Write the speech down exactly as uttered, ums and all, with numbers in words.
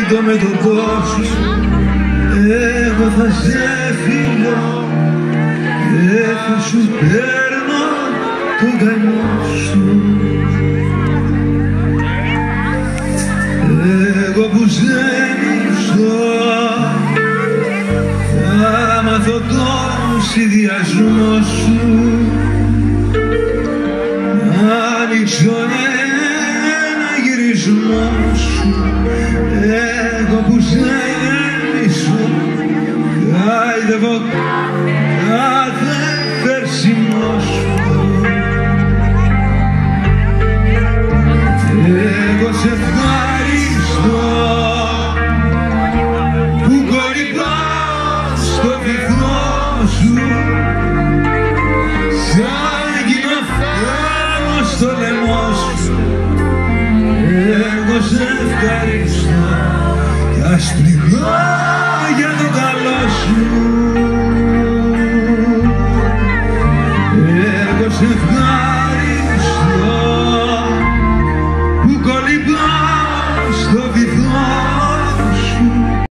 το μετωπό σου, εγώ θα σε φιλώ, δεν θα σου παίρνω τον καημό σου. Εγώ που ζένιζω θα μάθω τον συνδυασμό σου, να ανοίξω ένα γυρισμό σου. Εγώ που ζένιζω χάιδευω κάθε περσινό σου. Εγώ σε ευχαριστώ που κολυμπάω στο βυθό σου, σαν κοινοφθάνω στο λαιμό σου. Εγώ σε ευχαριστώ κι ας πληγώ για το καλό σου. Εγώ σε ευχαριστώ που κολυμπάω